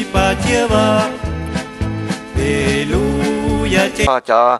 pa chia ba cho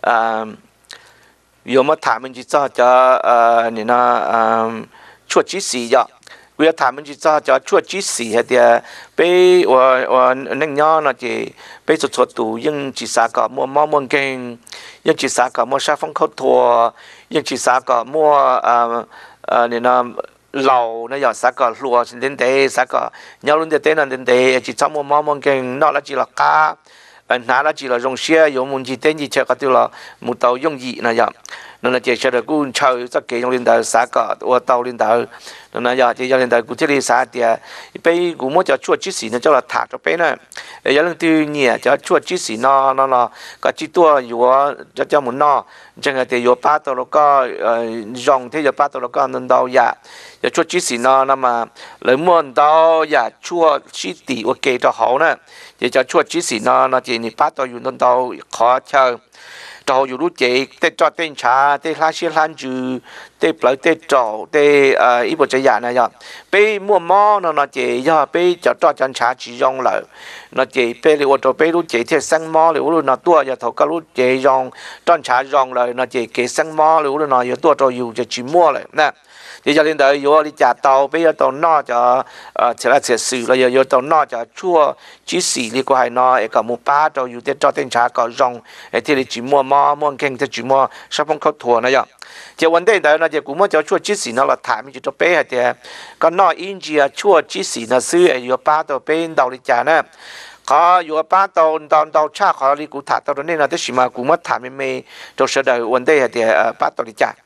vừa mà thả mình chỉ cho nên là chuột chỉ xì vậy vừa thả mình chỉ cho chuột chỉ xì hay thì bây nên nhau là chỉ bây giờ chuột tủ nhưng chỉ xả cả mua mắm muôn kinh nhưng chỉ xả cả mua sa phong khâu thua nhưng chỉ xả cả mua nên là lẩu nó giờ xả cả lúa đến đây xả cả nhau luôn đến là đến đây chỉ cho mua mắm muôn kinh nó là chỉ là cá nãy là chỉ là dùng xe dùng muốn chỉ tên gì chơi cái tiêu là một tàu dùng gì này vậy nên là chỉ chơi được cũng chơi rất kỹ trong liên đời xã cả ở tàu liên đời nên là giờ chỉ cho liên đời cũng thiết đi xã thì bây cũng muốn cho chuột chít xì nó cho là thả cho bé này giờ lần thứ nhẹ cho chuột chít xì nó là cái chỉ tuaอยู่cho muốn nó chẳng hạn thìอยู่ป้าตัวแล้วก็dùng thếอยู่ป้าตัวแล้วก็nên đâu ya giờ chuột chít xì nó mà lấy muốn đâu ya chuột chít tỉ ok cho hậu nè giờ cho chuột chít xì nó chỉ niป้าตัวอยู่nên đâu khó chơi trâuอยู่รู้เจเตจอเต้นชาเตลาเชียลันจูเตปลายเตจอเตอีบจะยานะยอไปมัวมอนะเจยอไปจะจอจันชาจียองเลยนะเจไปเลยว่าตัวไปรู้เจเทสังมอเลยว่านะตัวอย่าถกก็รู้เจยองจันชายองเลยนะเจเกสังมอเลยว่านะอย่าตัวอยู่จะจีมัวเลยนะthì cho nên đời vô đi trả tàu bây giờ tàu nó cho sẽ là sẽ xử là giờ tàu nó cho chua chỉ xì đi qua hai nó cả một ba tàuอยู่để cho tên trả có rong thì chỉ mua kinh thì chỉ mua sắp phong khâu thua này vậy thì vấn đề đó là giờ cũng mua cho chua chỉ xì nó là thải mình chỉ cho bé thì còn nó in gì chua chỉ xì nó xứ ở ba tàu bên đầu đi trả nè cóอยู่ป้าตอนชาขอรีกูถาตอนนี้นะที่สิมากูมาถามไม่ตัวเสด็จวันเดียที่ป้าตอนนี้จ้า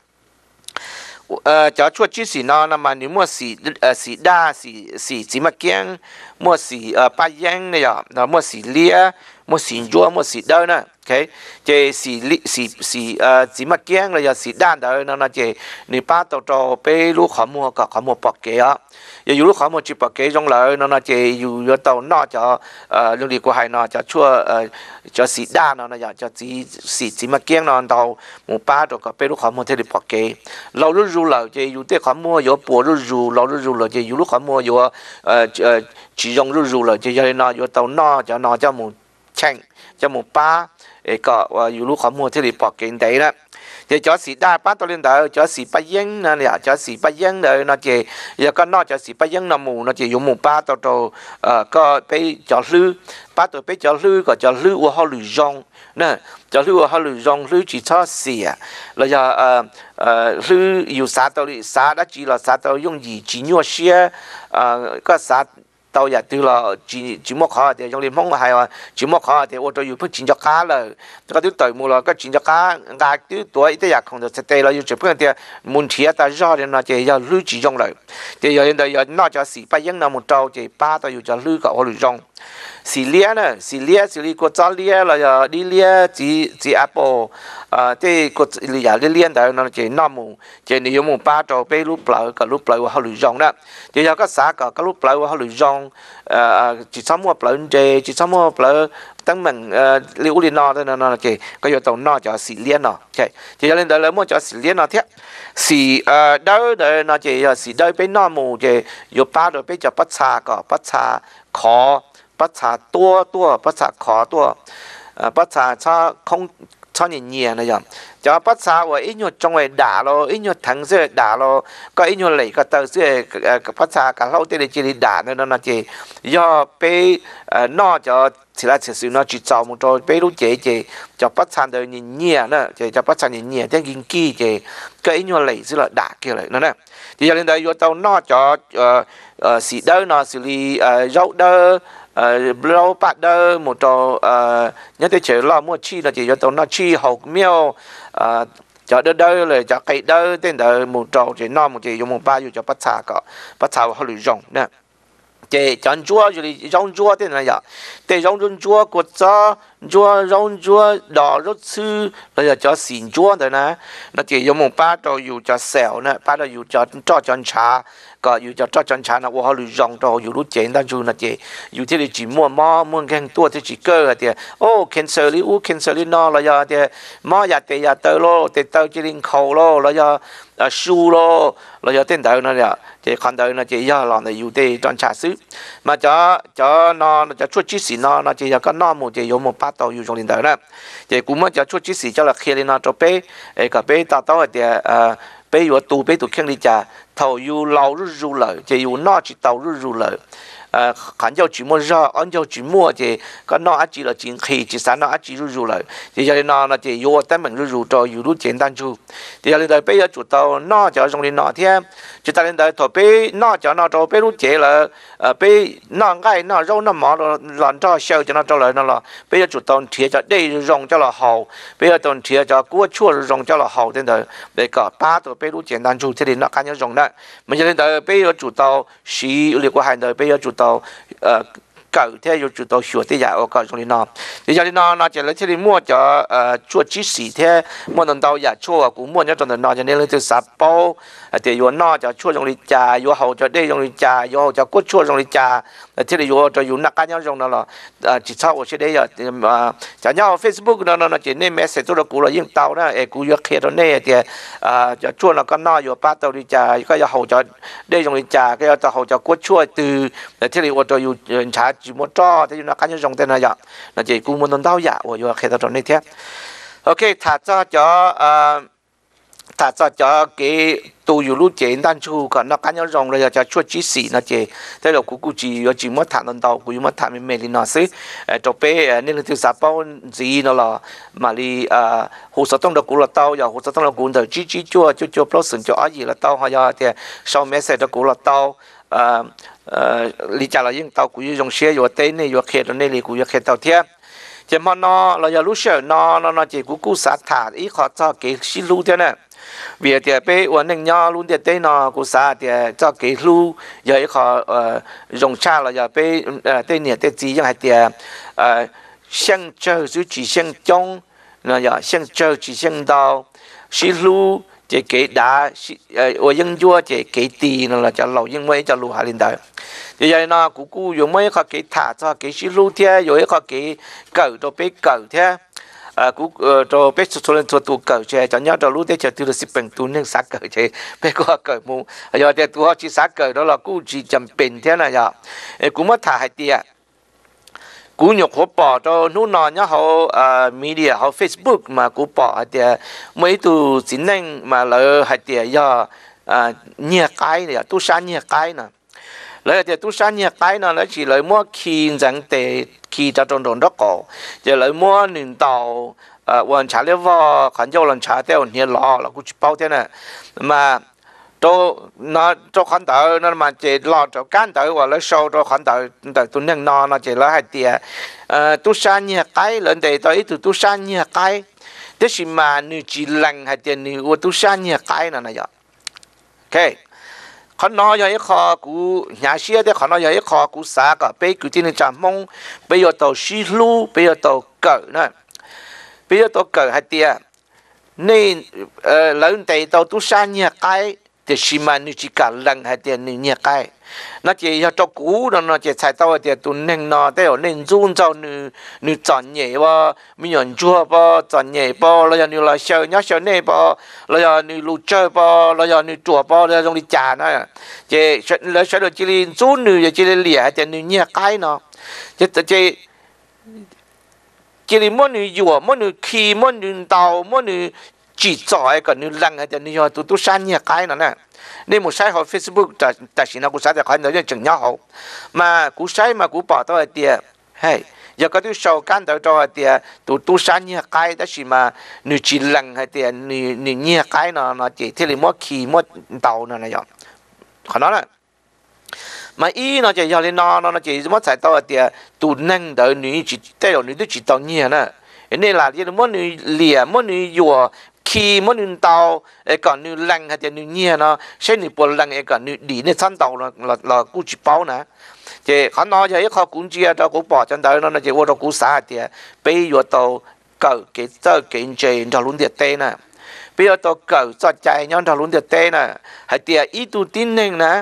cho chuột chỉ xì nó mà nếu mua xì đa xì mà kiêng mua xì ba yang này à nó mua xì lia mua xì chua mua xì đâu nè ok chế xì mà kiêng là giờ xì đa đâu nó chế nếu ba tàu bé lúc họ mua bọc kế á giờ lúc họ mua chỉ bọc kế trong lời nó chế dù tàu nó cho lương đi của hai nó cho chua cho xì đa nó là cho xì mà kiêng nó tàu một ba tàu bé lúc họ mua thế thì bọc kế lâu lúc ru lời chế dù tết họ mua có bùa lúc ru lâu lúc ru lời chế dù lúc họ mua có chỉ dùng lúc ru lời chế cho nên nó có tàu nó cho một chanh cho một ba có dù lúc họ mua thế thì bọc kế đấy đó thì cho xì đa bắt tôi lên đó cho xì ba giang nè cho xì ba giang rồi nó chỉ giờ có nó cho xì ba giang nó mù nó chỉ dùng một ba tao có bây cho lư bắt tôi bây cho lư có cho lư của họ lư rong nè cho lư của họ lư rong lư chỉ cho xì là giờ lưอยู่xã tao đi xã đã chỉ là xã tao dùng gì chỉ nhua xe có xã tao giờ từ là chỉ mua khó thì trong liên phong mà hay à chỉ mua khó thì ô tôอยู่เพื่อจินจักรเลยก็ที่ต่อยมูลก็จินจักรงานที่ตัวอีแต่อยากคงจะเตะเราอยู่เฉพาะที่มุนเทียแต่ยอดเนี่ยนะจะ要ลื้อจีจงเลยจะ要人哋要นอกจากสีไปยังนำมุนเจ้าจะป้าตัวอยู่จะลื้อกับ我ลื้อจงสีเลี้ยนะสีเลี้ยก็จ้าเลี้ยเราจะดีเลี้ยจีแอปเปิลที่ก็เลี้ยเลี้ยแต่นั่นจะน้ำมูจะนิยมป้าตัวไปรูปเปล่ากับรูปเปล่าว่าเขาลื้อจงนะจะ要ก็สากับรูปเปล่าว่าเขาลื้อจงchỉ sắm mua pleu chè chỉ sắm mua pleu tăng mình liu liên nọ đó nó chè có yêu tàu nọ cho xì liên nọ chè chỉ cho nên đó là mua cho xì liên nọ thế xì đâu đó nó chè xì đâu bên nọ mù chè yêu ba rồi bên cho bắt xà có bắt xà khó bắt xà tua bắt xà khó tua bắt xà cho không cho nhẹ này vậy cho bắt xa và ít nhiều trong này đá lo ít nhiều thằng sẽ đá lo có ít nhiều lấy cái tờ sẽ bắt xa cả lâu tới để chỉ đá nên nó chỉ do bé nó cho chỉ là sự nó chỉ cho một trò bé lúc chế cho bắt xa đời nhẹ nữa cho bắt xa nhẹ tiếng kinh kỳ chế cái ít nhiều lấy sẽ là đá kia lại nữa nè thì cho nên đây vô tàu nó cho xì đỡ nó xử lý rau đỡ lâu bắt đầu một trò nhớ tới chuyện lo mua chi là chỉ cho tao nó chi hậu miêu cho đỡเลยcho cây đỡ tên đỡ một trò chỉ nó một chỉ dùng một ba cho bắt xà họ lười rong nè chỉ chọn chúa rồi rong chúa tên là gì để rong chúa của cho chúa rong chúa đỏ rốt sư là cho xin chúa thôi nè nó chỉ dùng một ba đầuอยู่cho xẻo nè ba đầuอยู่cho chân tràก็อยู่จะจันชานะว่าเขารู้รองเราอยู่รู้เจนด้านจูนะเจอยู่ที่เราจีมัวมัวแข่งตัวที่จีเกอร์เดียโอ้เคนเซอร์ลี่อู้เคนเซอร์ลี่นอเราอย่าเดียมัวอย่าเตะอย่าเตะโลเตะเตะจีริงเขาโลเราอย่าสู้โลเราอย่าเต้นเตะนั่นแหละเจคันเตะนะเจย่าหลอนเดียอยู่ที่จันชาซื้อมาจะนอจะช่วยจีสีนอนะเจอย่าก็นอหมู่เจยมป้าต่ออยู่ตรงนี้เตะนะเจกูมันจะช่วยจีสีจะละเคลียร์นะจะไปกับไปต่อต่อเดียbây giờ tụ khen đi cha thầu yêu lâu rút rú lời chỉ yêu nó chỉ tàu rút rú lời khán giao chỉ mua ra anh giao chỉ mua thì cái nó chỉ là chuyện khi chỉ sáng nó chỉ rút rú lời thì cho nên nó là chỉ yêu tên mình rút rú cho yêu rút简单chút thì cho nên đời bây giờ chủ tàu nó cho trong đi nó thêm chỉ ta nên đời thầu bây nó cho nó cho bây rút chế là bây nó ngay nó rau nó mỏ làm cho sâu cho nó cho lời nó là bây giờ chủ tàu thiệt cho đây rong cho là hậu bây giờ tàu thiệt cho cua chua rong cho là hậu đến đời để cả ba tàu bây rút简单chút thì nó cá nhân rong đấy mình cho nên đời bây giờ chủ tàu xí liệu có hai đời bây giờ chủ tàu cậu theo yêu chủ tàu sửa thế giả ở cậu trong này thì cho nên nó chỉ lấy thế mua cho chua chí xì thế mua đồng tàu giả chua cũng mua nhất trong đó cho nên lấy từ sáp bao thì yêu nó cho chua trong này trà yêu hậu cho đây trong này trà yêu hậu cho cốt chua trong này trà thế thì yêu cho yêu nạc cá nhau trong đó là chỉ sau ở trên đây mà chả nhau Facebook nó chỉ nên message tôi là cũ là yên tàu đó cũ yêu kia đó này thì cho chua là con nó yêu bắt tàu đi trà cái yêu hậu cho đây trong này trà cái yêu hậu cho cốt chua từ thế thì yêu cho yêu trà chỉ một trò thì nó cá nhân trong tên này vậy là chỉ cũ muốn tàu giả của yêu kia đó này thế ok thà cho cái tụอยู่รู้เจนด้านชูก่อนนักการยองเลยจะช่วยจีสีนะเจแต่เรากูจีอยู่จีมัดฐานตกูอยู่มัดฐานเมลินาซิจบไปนี่เราที่สาปอนจีนั่นละมาลีหัวสต้องเรากูละเต้าอย่าหัวสต้องเรากูเดี๋ยวจีจัวเพราะสิ่งจัวอะไรละเต้าเขาจะเดี๋ยวชาวเมสเซจกูละเต้าลิจ่าเรายิ่งเต้ากูอยู่ตรงเชียอยู่เต้นนี่อยู่เขตนี่เลยกูอยู่เขตเต้าเทียจะมานอเราอย่ารู้เชื่อนอเจกูสาถาอีขอจะเกชิลูเท่านั้นvì thì bây giờ nên nhau luôn thì đây nó cũng sao thì cho cái lu giờ họ dùng cha là giờ bây đây nè đây chỉ hay thì xem chơi chỉ xem trong là giờ xem chơi chỉ xem đào xí lu thì cái đá ở dân vua thì cái tì nó là cho lầu dân mấy cho lu hạ lên đời thì giờ nó cũng dùng mấy họ cái thả cho cái xí lu thế rồi họ cái cẩu cho bây cẩu thế cú cho bé số lên số tụ cởi chơi cho nhớ cho lúc đấy chơi từ十分鐘nên sát cởi chơi bé có cởi mu giờ thì tụ họ chỉ sát cởi đó là cú chỉ chấm bình thế này giờ cú mất thả hai tia cú nhục họ bỏ cho nút nọ nhá họ media họ Facebook mà cú bỏ hai tia mấy tụ chính năng mà lỡ hai tia giờ nhiều cái này tu san nhiều cái nè lấy thì tu san nhiều cái nè lấy chỉ lấy mua khi rằng để khi cho trong đó có giờ lấy mua nền tàuวันtrả lời vào khán giả lần trả theo nhiều lọ là cũng bao thế này mà cho khán giả nó mà chỉ lọ cho cán giả và lấy sâu cho khán giả tu nâng nó chỉ lấy hai tiền tu san nhiều cái lần để tới từ tu san nhiều cái thế thì mà nữ chỉ lành hai tiền nữ tu san nhiều cái này vậy okเขาน้อยยังขอกูหาเชื่อได้เขาน้อยยังขอกูสาก็ไปกูที่นี่จำมงไปอยู่ตัวชิลูไปอยู่ตัวเกิดนะไปอยู่ตัวเกิดให้เดียนี่หลังแต่ตัวตุชาเนี่ยไกแต่ชิมานุจิกาลังให้เดียนี่เนี่ยไก那这要照顾的呢，这才到的都能拿得有能做到你专业吧，没人做吧，专业吧，แล้วอย่างนี้เราเชื่อเนาะเชื่อเนี่ย吧，แล้วอย่างนี้รู้เชื่อ吧，แล้วอย่างนี้ตัว吧，แล้วตรงนี้จานนะเจ๊แล้วเชื่อเราจีรินจูนี่จะจีริเหลี่ยแต่นี่เนี่ยใกล้เนาะเจ๊จีริมันนี่อยู่มันนี่ขี่มันนี่เตามันนี่จีจ่อยกันนี่ลังแต่นี่ว่าตัวชั้นเนี่ยใกล้นั่นน่ะนี่มันใช้ของ Facebook แต่สิ่งนั้นกูใช้แต่คนเดียวจึงยากเอามากูใช้มากูบอกตัวเดียเฮ้ยอยากก็ต้องโชว์กันตัวเดียตัวชั้นเนี่ยใกล้แต่สิมานี่จีลังให้เดียนี่เนี่ยใกล้เนาะจีที่เรามั่วขี่มั่วเตานั่นนะยอมขนาดนั้นmà ý nó chỉ cho nên nó chỉ mất sai tao thì tụ năng đỡ nữ chỉ tay đầu nữ chỉ tao nhẹ nè nên là chỉ muốn nữ lìa muốn nữ dùa khi muốn nương tàu còn nương lăng hay nương nhia nó sẽ nương bồn lăng còn nương đi nương săn tàu là cú chỉ bao nè thì họ nói cho họ cũng chia cho cú bỏ chân đời nó chỉ vô đâu cú xả thì bây giờ tàu cầu cái chơi cho luôn điện tê nè bây giờ tàu cầu cho chạy nhau cho luôn điện tê nè hay thì ít tu tin nên nè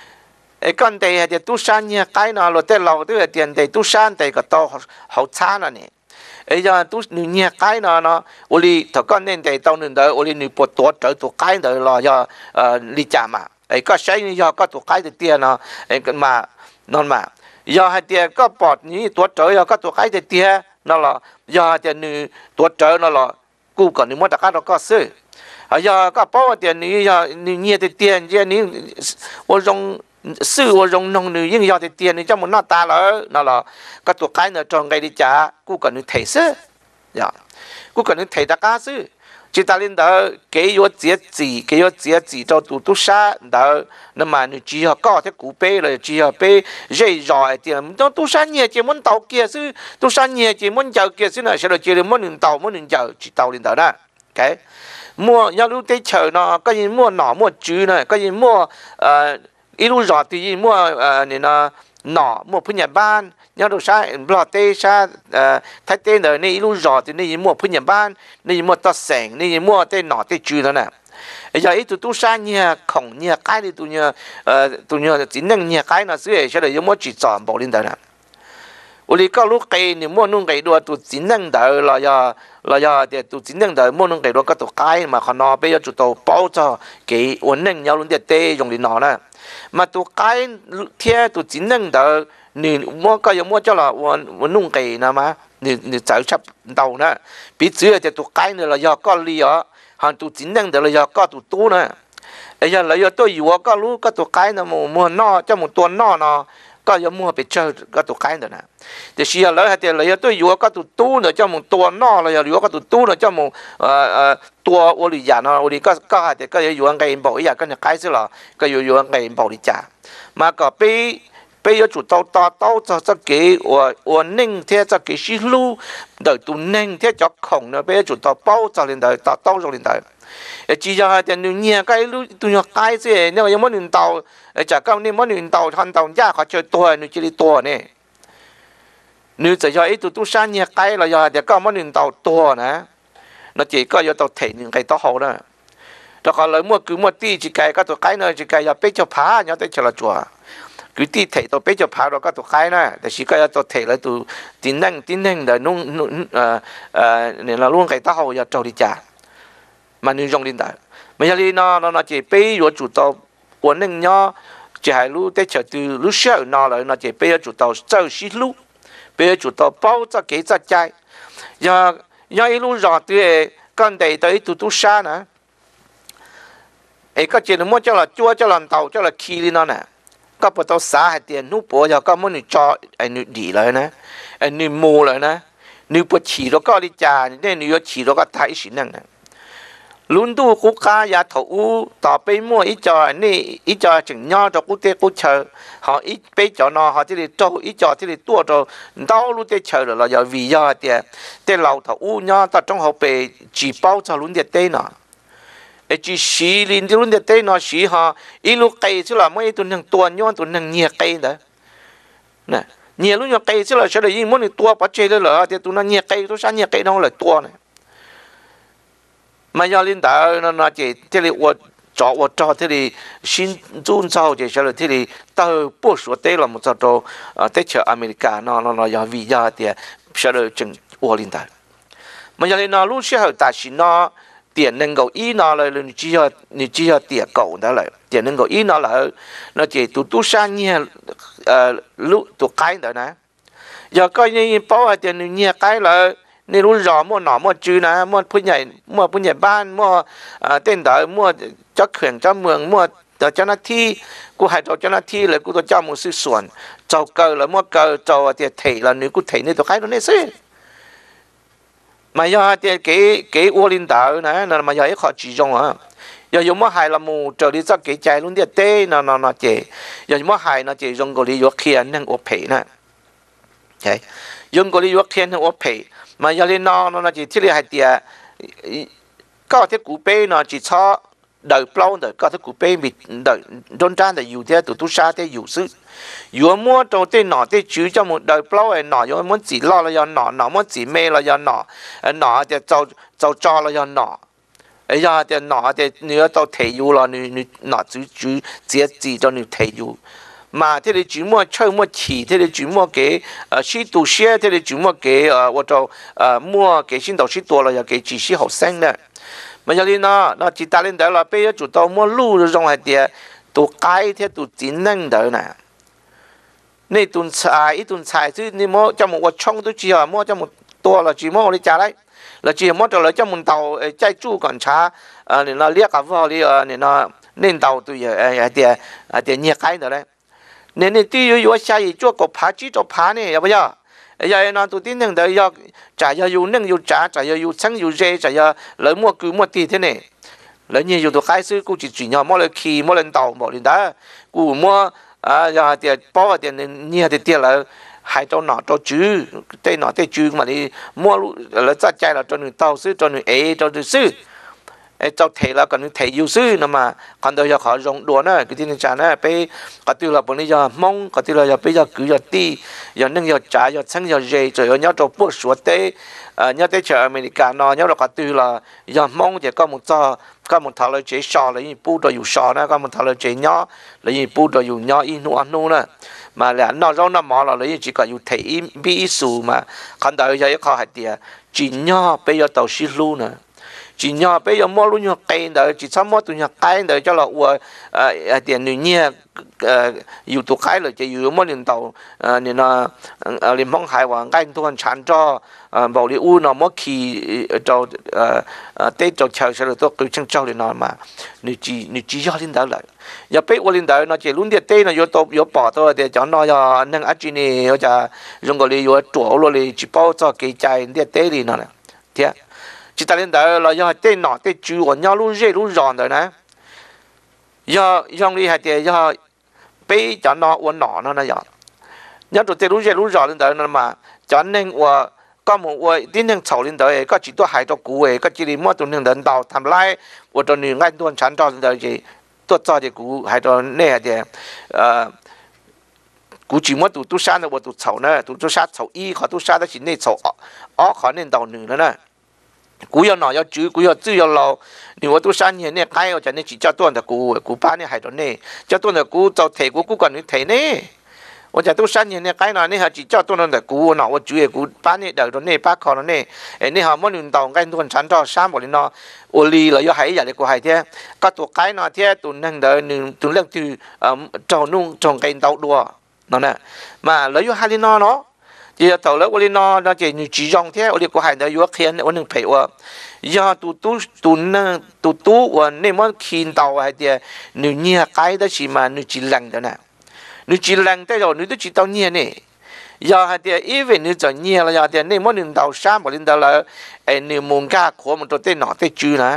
con đây thì tu san nha cái nào rồi tới lâu tới tiền đây tu san đây cái tàu hậu xa nè giờ tu nha cái nào nó oli thằng con nên đây tàu nên đời oli nụ bột tuột trở tụ cái đời là do đi chạm mà có sai như do có tụ cái thì tiền nó mà non mà giờ hai tiền có bọt như tuột trở giờ có tụ cái thì tiền nó là giờ tiền nụ tuột trở nó là cú còn nụ mất tất cả nó có sự giờ có bao tiền nụ giờ nụ nhiều thì tiền giờ nụ我用sự我用弄女应要的tiền你这么那大了，那了，个做开呢装给你家，กู个你提示，呀，กู个你提大家是，只打领导给我节制，给我节制到都杀到，那么你只要搞些古碑了，只要被热热点，都杀你这门道kia是，都杀你这门教kia是呢，现在这里门领导门领导只道领导呢，OK， mua要路得chờ nó，个人mua脑mua猪呢，个人mua一路绕的莫你那脑莫喷人班，要都啥老爹啥太爹的那一路绕的那莫喷人班，那莫到省那莫在脑袋住了呢。giờ ít tụi sa nha khổng nha cái đi tụi nha chỉ năng nha cái nó xưa sẽ là giống như chỉ chọn bộ lên đó nè. Uli có lúc cây ni mua nung cây đua tụi chỉ năng đỡ là giờ thì tụi chỉ năng đỡ mua nung cây đua có tụi cái mà họ nó bây giờ tụi tàu bao cho cái ổn định nhau luôn để tê dùng để nó nè. Mà tụi cái theo tụi chính năng đỡ nè mua cái giống mua cho là uốn nung cây nè mà nè chạy chấp đầu nè bị chữa thì tụi cái nữa là do có lý ở hàng tụi chính năng đỡ là do có tụi tu nè bây giờ là do tôi vừa có lúc có tụi cái nó mua no cho một tuần no có giống mua bị chơi có tụi cái nữa nè thì xưa lấy thì là do tôi vừa có tụi tu nữa cho một tuần no là vừa có tụi tu nữa cho một tua ô lì giả nó ô lì có thì có vừa ngày bảo ý cái cái xí là có vừa ngày bảo đi trả mà có bây giờ chủ tàu cho cái ô ninh theo cho cái xí lu đời tụ ninh theo cho khổng nữa bây giờ chủ tàu bao cho lên đời tàu rồi lên đời chỉ cho thì nhiều cái lu tụ nhiều cái gì nếu mà muốn lên tàu chả cao nên muốn lên tàu thành tàu giá họ chơi tua nữa chỉ đi tua nè nếu chỉ cho ít tụ sang nhiều cái là giờ thì có muốn lên tàu tua nè nó chỉ có do tàu thể những cái tàu hậu đó rồi còn lấy mua cứ mua tí chỉ cái các tàu cái nữa chỉ cái giờ bé cho phá nhau tới chờ là chùa cứ tí thể tàu bé cho phá rồi các tàu cái nữa thì chỉ có tàu thể là tụ tín năng để nung nên là luôn cái tàu hậu giờ trâu đi trả mà nếu dùng điện thoại mà giờ đi nó chỉ bé rồi chủ tàu ổn định nhau chỉ hay lúc tới chờ từ lúc sau nó chỉ bé chủ tàu sau xí lúc bé chủ tàu bao cho cái cho chạy giờ一路绕的，跟地到都山啊，個只冇叫啦，做叫人頭叫啦起哩呢，個不到啥係點，你播又個冇你做，你離來呢，你冇來呢，你不起到個你家，你要起到個太先能呢。luôn tu quốc gia ya thủต่อไปมั่วอีจอนี่อีจอจึงย่อจะกูเตะกูเชอhọอีไปจอเนาะhọที่โตอีจอที่ตัวโตดาวรู้เตะเชอแล้วอย่าวิยาเตะแต่เราถูย่อต่อจงเขาไปจีเป้าจะลุ้นเตะเตะเนาะไอจีสีลินที่ลุ้นเตะเตะเนาะสีhọอีลูกไก่สิละไม่ตัวหนึ่งตัวย่อตัวหนึ่งเนียไก่เด้อเนี่ยเนียลุ้นเนียไก่สิละเฉลี่ยยิ่งมันตัวปัจเจเลยเหรอแต่ตัวนั้นเนียไก่ตัวฉันเนียไก่น้องเลยตัวเนี่ยmà giờ领导nó chỉ thế này我做这里新中招这些了，这里到不说对了，我做到在去美国那要为呀的，晓得正我领导。mà giờ này lúc sau但是呢，点能够一拿来了，你只要点够的了，点能够一拿来，那这都三年路都改的呢，giờ coi như bảo là tiền nhiều cái là nên lúc rõ mua nọ mua chữ nè muaผู้ใหญ่บ้านmua tên đợi mua cho quyền cho mường mua choเจ้าหน้าที่กูให้เจ้าหน้าที่เลยกูตัวเจ้ามือซื้อส่วนเจ้าเกิดแล้วmuaเกิดเจ้าเดี๋ยวเทแล้วนี่กูเทนี่ตัวใครตัวนี้สิmà giờ thì cái ô linh đạo nè là mà giờ cái họ chỉ dùng à giờ dùng mua hài là mù trở đi cho cái trái luôn đi tê nó chỉ giờ mua hài nó chỉ dùng cái lý do kia nên ô phê nè đấy dùng cái lý do kia nên ô phê mà giờ lên nó chỉ thiết lập hai tia có thể cụ bê nó chỉ cho đời lâu đời có thể cụ bê bị đời đơn giản là yêu thế tụi tôi xa thế yêu sự yêu mua cho tên nọ tên chú cho một đời lâu ấy nọ yêu muốn chỉ lo là do nọ muốn chỉ mê là do nọ thì cho là do nọ ấy giờ thì nọ thì nếu tao thể yêu là nếu nọ chú chỉ cho nếu thể yêu mà thế thì chú mua chơi mua chỉ thế thì chú mua cái sĩ tu sĩ thế thì chú mua cái我就mua cái新导师多了要给只是好生的。mà giờ nó chỉ ta lên đó là bây giờ chủ tàu mua lúa rồi trong hai địa tụ cái thế tụ chính năng đó nè này tuần xài chứ ni mua cho một trong tôi chỉ mua cho một tua là chỉ mua đi trả đấy là chỉ mua cho lấy cho một tàu chạy chu còn trả nên nó liếc cả vào đi nên nó nên tàu tôi địa nhiệt cái đó đấy nên tuy yếu sai gì cho có phá chỉ cho phá này bây giờ giờ nó tụi tin rằng đấy giờ trả giờ yêu nâng yêu trả yêu sáng yêu dễ trả giờ lấy mua cứ mua tiền thế này lấy nhiều tụi cái xứ cô chỉ nhỏ mua lấy khi mua lên tàu mua lên đó cô mua giờ tiền bao tiền nhiều tiền là hai chỗ nọ chỗ chữ tên nọ tên chữ mà đi mua là chắc chắn là cho người tàu xứ cho người ấy cho người xứ cho thầy là còn thầy yêu sư nữa mà còn đâu giờ họ dùng đùa nữa cái tin chả nữa bây có tiêu là bọn giờ mong có tiêu là giờ bây giờ cứ giờ ti giờ nâng giờ trả giờ sáng giờ dễ rồi nhớ cho buộc số tế nhớ tới chợ America nó nhớ là có tiêu là giờ mong thì có một thằng là chế sò là gì bu rồi yêu sò nữa có một thằng là chế nhỏ là gì bu rồi yêu nhỏ in nu nữa mà là nó rau nó mỏ là lấy chỉ có yêu thầy bi su mà còn đâu giờ có hạt tiền chỉ nhỏ bây giờ tàu xí lu nữa chỉ nhỏ bây giờ mua luôn nhỏ cây đời chỉ sắm mua tụi nhỏ cây đời cho là tiền người nhia yêu tụi cái rồi chỉ yêu mua liền tàu nên là liền mong hại và cái tuần chán cho bảo đi u nó mua khi cho tết cho chờ sẽ được tôi cứ chân trâu để nói mà người chỉ cho lên đời lại giờ bây giờ lên đời nó chỉ luôn điện tết nó yêu bỏ thôi để cho nó giờ nâng áp chi này giờ dùng cái này yêu chuột luôn chỉ bao cho cái trái điện tết đi nó này thế chỉ ta lên đó là do tên nọ tên chú của nhau luôn dễ luôn giòn rồi nè do đi hay thì do bây cho nó uốn nọ nó giòn nhớ tụi tên luôn dễ luôn giòn lên đó mà cho nên có một tin nên chậu lên đó có chỉ tôi hai cho cú có chỉ đi mua tụi nên đến đầu tham lai tụi nên ngay tuần chán cho lên đó gì tôi cho thì cú hai cho nè thì cú chỉ mua tụi tôi sáng rồi tụi chậu nè tụi sáng chậu y họ tụi sáng đó chỉ nên chậu họ nên đầu nửa nữa cú要拿要煮，cú要煮要捞。你我都三年呢，开我真的只叫多的cú班呢还多呢，叫多的cú就提cú管你提呢。我就都三年呢，开那呢还只叫多的cú，那我煮的cú班呢就多呢八块了呢。你好么轮到跟多人产到三百呢，我离了要还日的过还的，个ตัว开那天ตัวนั่งเดินตัวเรื่องที่เจ้านุ่งจงกันเตาดัวนั่นแหละมาแล้วอยู่ฮารินอเนาะgiờ tàu lớn của nó chỉ như chỉ dòng thế, ở đây có hai đứa yếu khiên, ởนึ่งphảiว่าgiờ tụt và nên món khiên tàu hay thì nếu nhia cái đó chỉ mà nếu chỉ lằng đó nè, nếu chỉ lằng thế rồi nếu tôi chỉ tàu nhia nè, giờ hay thì even nếu chỉ nhia là giờ thì nên mónนึ่งtàu sáng và lên tàu là nếu muốn cá của một tên nọ tên chư nè,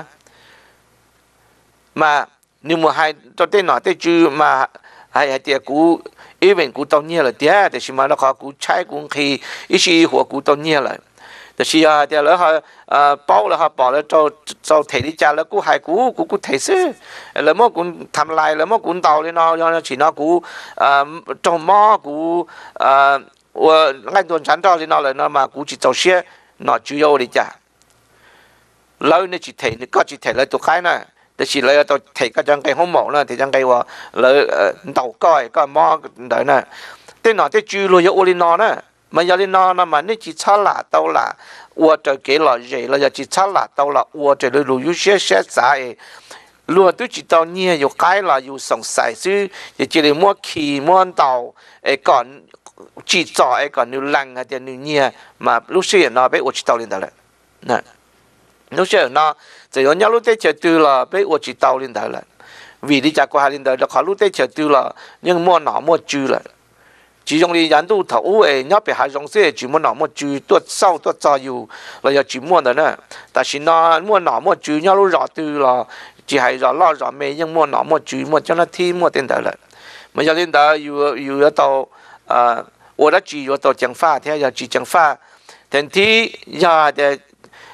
mà nếu mà hai tên nọ tên chư mà hay thì cú even cú tao nhia là tiếc,แต่是嘛เราเขากูใช้กูขี้一些หัวกูตao nhia lại, แต่是แต่แล้วเขา包แล้วเขาบอกแล้วเจ้าเทดิจ่าแล้วกูให้กูเทซื้อแล้วมั่วกูทำลายแล้วมั่วกูเตาเลยเนาะย้อนฉีเนาะกูจงมั่วกูว่าngayตัวฉันเจ้าเลยเนาะเลยเนาะมากูchỉเจ้าเสียเนาะ主要เลยจ้ะแล้วเนี่ยchỉเทนี่ก็chỉเทเลยตัวใครน่ะแต่สิเลยตัวเทก็จังไกห้องหมอนะที่จังไกว่าเลยเต่าก้อยก็มอเดี๋ยวนะแต่หน่อยที่จูเลยอยู่ลินอนะมันอยู่ลินอนะมันนี่จีชาละเต่าละวัวจะเกล้อเจแล้วจะจีชาละเต่าละวัวจะเลยรู้อยู่เสียใจรัวตัวจีเต่าเนี่ยอยู่ใกล้ละอยู่สงสัยซื้อจะจีเลยมัวขี่มัวเต่าก่อนจีจ่อก่อนนิวลังอะเดี๋ยวนิวเนี่ยมาลูกเสียนะไปอวดจีเต่าลินได้เลยนะลูกเสียนะจะย้อนย้อนลูกเตะเจอตัวละไปอวดจีเต่าลินได้เลยvì đi chặt qua lên đời là khó lúc đấy chờ tiêu là nhưng mua nọ mua chư là chỉ dùng đi dán tu thấu ấy nhớ bị hai dòng xe chỉ mua nọ mua chư tuột sau tuột cho yêu là giờ chỉ mua đó nè tại vì nó mua nọ mua chư nhớ lúc rõ tiêu là chỉ hay rõ lo rõ mê nhưng mua nọ mua chư mua cho nó thi mua tiền đời là mà giờ lên đời yêu ở tàu我的只有到讲法，听要只讲法，但是呀的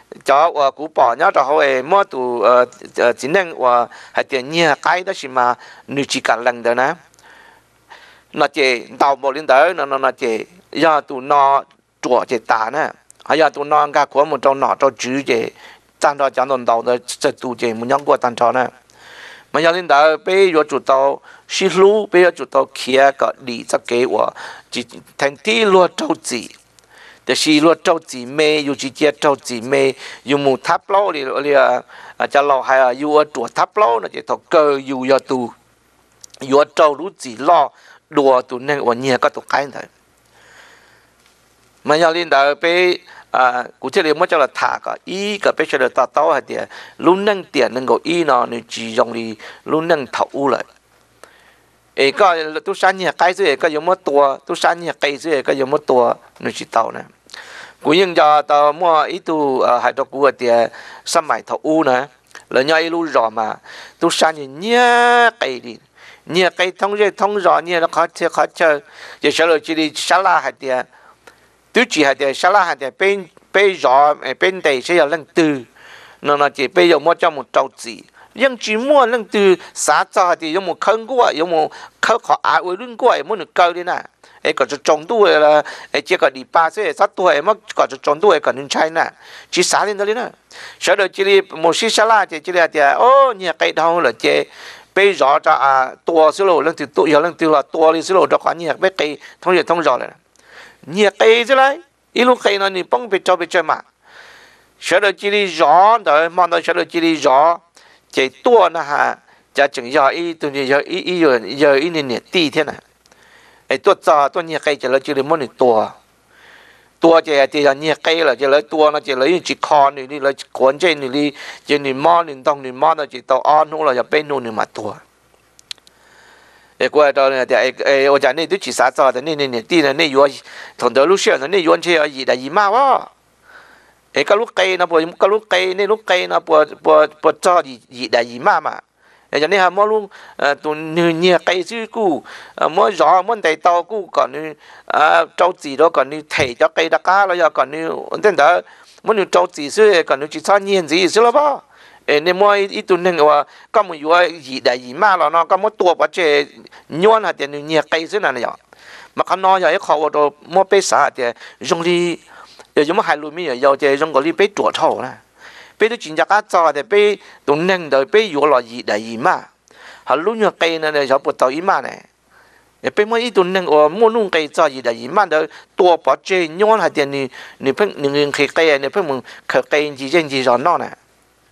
cho và cú bỏ nhá cho họ mua tụ chính năng và hay tiền nhiều cái đó là mà nữ chỉ cả lần đó nè nó chỉ tàu một lên tới nó chỉ do tụ nó chùa chỉ tả nè hay do tụ nó cả của một trong nó cho chữ chỉ tan cho chẳng đồng đầu đó sẽ tụ chỉ một nhóm của tan cho nè mà giờ lên tới bây giờ chủ tàu xí lú bây giờ chủ tàu kia có đi cho cái và chỉ thành tí luôn trâu chỉแต่ชีรวดเจ้าจีเมย์อยู่จีเจียเจ้าจีเมย์อยู่หมู่ทับเล่าเลยจะเราให้อยู่ตัวทับเล่านะจะถกเกยอยู่ยอตูอยู่เจ้ารู้จีล่อดัวตัวนึงวันนี้ก็ตกใกล้เลยมันยังเล่นได้ไปกูจะเรียกว่าจะละถากอ่ะอีก็ไปเฉลยต่อต่อให้เดียรุ่นนั่งเตียนนึงก็อีนอนนี่จีจงดีรุ่นนั่งเท่าเลยก็ตุสันเนี่ยใกล้ซื้อก็ยังมั่วตัวตุสันเนี่ยใกล้ซื้อก็ยังมั่วตัวนึกจิตเต่านะกูยังจะต่อมั่วอีตัวหายตัวกูเดียสมัยเท่าอูนะแล้วเนี่ยอีรู้รอมาตุสันเนี่ยใกล้ดิเนี่ยใกล้ท่องเรือท่องรอเนี่ยแล้วเขาเจอจะเฉลยจีดีชาลาหายเดียตัวจีหายเดียชาลาหายเดียเป็นรอเป็นเตยใช่ยังเรื่องตื้อนั่นจีเป็นยังมั่วเจ้ามั่วเจ้าจียังจีมั่วเรื่องตื้อสาจาที่ยังมั่วขึ้นกว่ายังมั่วเขาขออาไว้รุ่นกว่ายังมั่วหนึ่งเกาเลยนะก็จะจงด้วยละเจ้าก็ดีป้าเสียสัตว์ตัวมันก็จะจงด้วยก็นึงใช่น่ะจีสาลินตัวนี้นะเฉลยจีรีโมชิชาลาเจจีรีเดียโอ้เนี่ยไก่ทองเลยเจไปรอจะตัวสิโลเรื่องตัวอย่างเรื่องตัวตัวเลยสิโลจะขอเนี่ยไปไก่ทองเยอะทองรอเลยเนี่ยไก่ใช่ไหมอีลูกไก่นั่นนี่ป้องไปเจ้าไปเจ้ามาเฉลยจีรีรอเดี๋ยวมอง到เฉลยจีรีรอเจตัวนะฮะจะจึงยาอีตัวนี้ยาอีเนี่ยตีเท่านั้นตัวจ่อตัวเนี่ยไก่จะเลยจีรีมันนี่ตัวเจเนี่ยไก่ละจะเลยตัวนะจะเลยจีคอนี่เลยขวนเจนี่จะนี่มอนี่ต้องนี่มอนะจีตัวอ่อนนู่นเราจะเป็นนู่นนี่มาตัว过来到呢，我讲那都去啥早的，那地呢，那药同到路上呢，那药车要热的热嘛哇，个路鸡呢个路鸡，那路鸡呢不早热的热嘛，就你还么路ตัวเนี่ยไก่ซื้อกูมั่วรอมั่วแต่ต่อกูก่อนนี่เจ้าจีแล้วก่อนนี่เทจะไก่ตะก้าแล้วก่อนนี่เต้นเด้อมั่วนี่เจ้าจีซื้อก่อนนี่จีซ่าเงียนจีซื้อแล้วป่ะนี่มั่วอีตัวนึงว่าก็มั่วอยู่ยีได้ยีมาแล้วเนาะก็มั่วตัวปัจเจย้อนหาแต่เนี่ยไก่ซื้อนั่นเนี่ยมาข้างนอกอย่างเขาว่าตัวมั่วไปสาแต่ตรงนี้เดี๋ยวมั่วหายรู้มีอย่างเดี๋ยวตรงก็รีบไปตรวจเท่านะไปดูจินจักรจอแต่ไปตรงนึงเดี๋ยวไปอยู่หล่อยีได้ยีมาหารู้เนี่ยไก่นั่นเนี่ยชอบปวดตัวยีมาเนี่ยเป็นมั่วอีตัวนึงว่ามั่วนุ่งไก่จอยีได้ยีมาเดี๋ยวตัวปัจเจย้อนหาแต่นี่เพิ่งหนึ่งเคยไก่เนี่ยเพิ่งมึงเคยไก่จีเจนจีร้อนนอเนี่ย